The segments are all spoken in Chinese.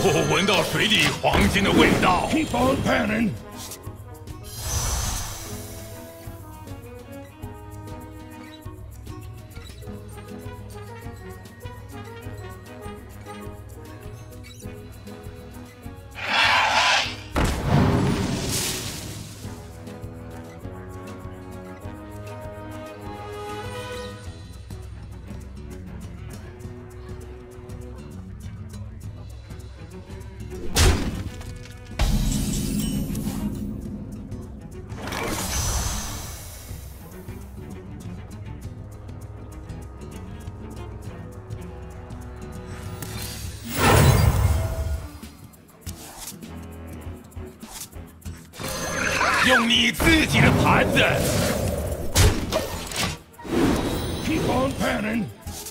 我闻到水里黄金的味道。 Keep on panning. 用你自己的盘子。 Keep on panning.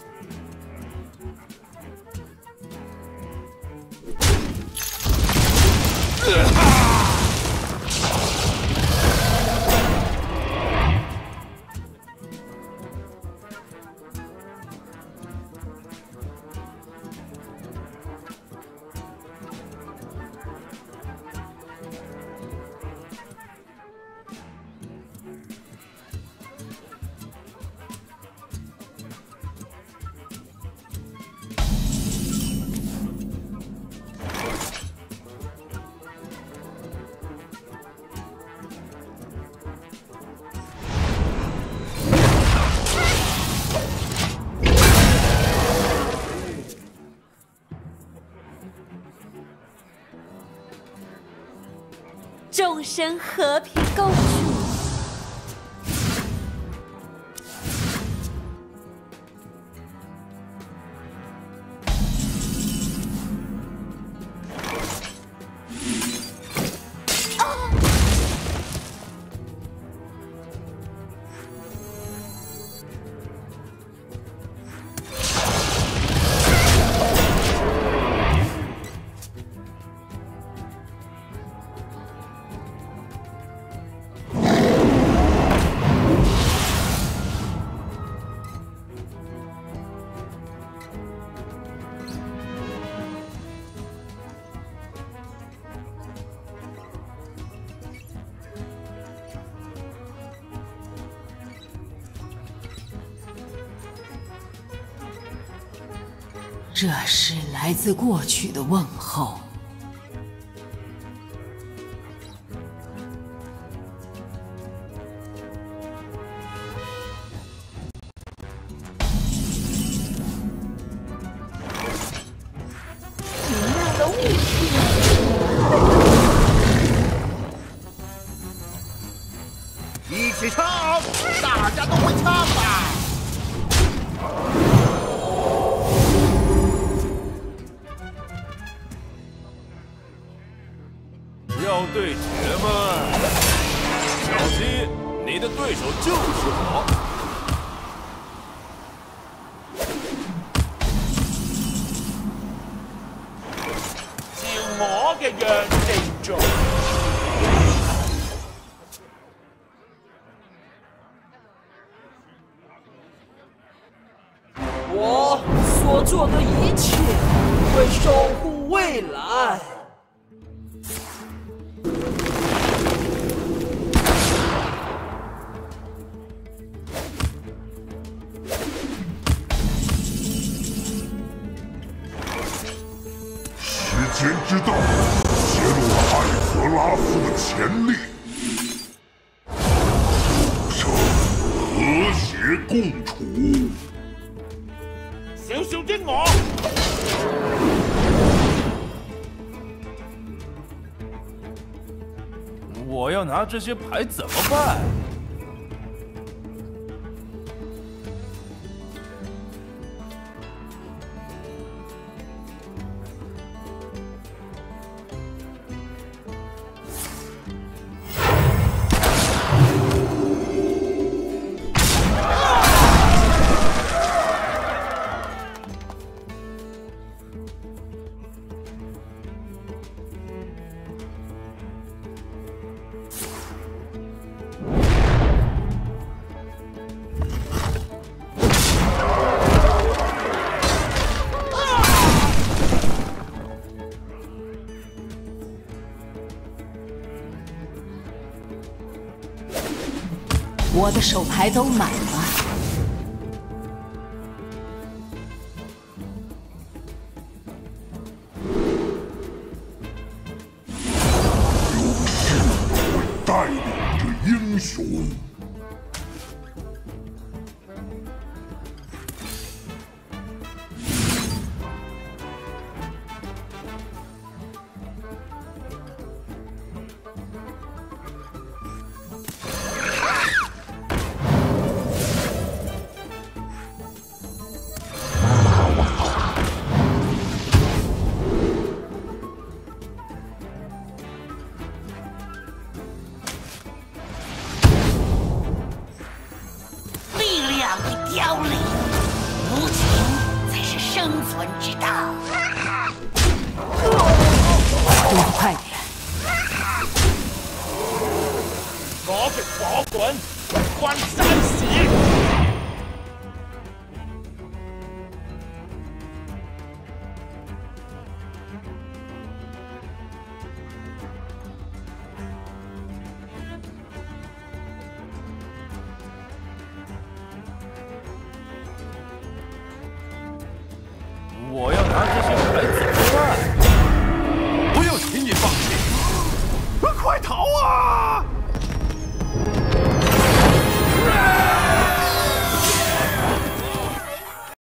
众生和平共处。 这是来自过去的问候。 你那个物品， 一起唱，大家都会唱吧。 要对决吗？小心，你的对手就是我。 照我嘅樣嚟做。 我所做的一切会守护未来。 时间之道揭露了艾泽拉斯的潜力，生和谐共处。 小小的我， 我要拿这些牌怎么办？ 我的手牌都满了。 带领着英雄。 凋零，无情才是生存之道。 动作快点！ 我给保管，关山血。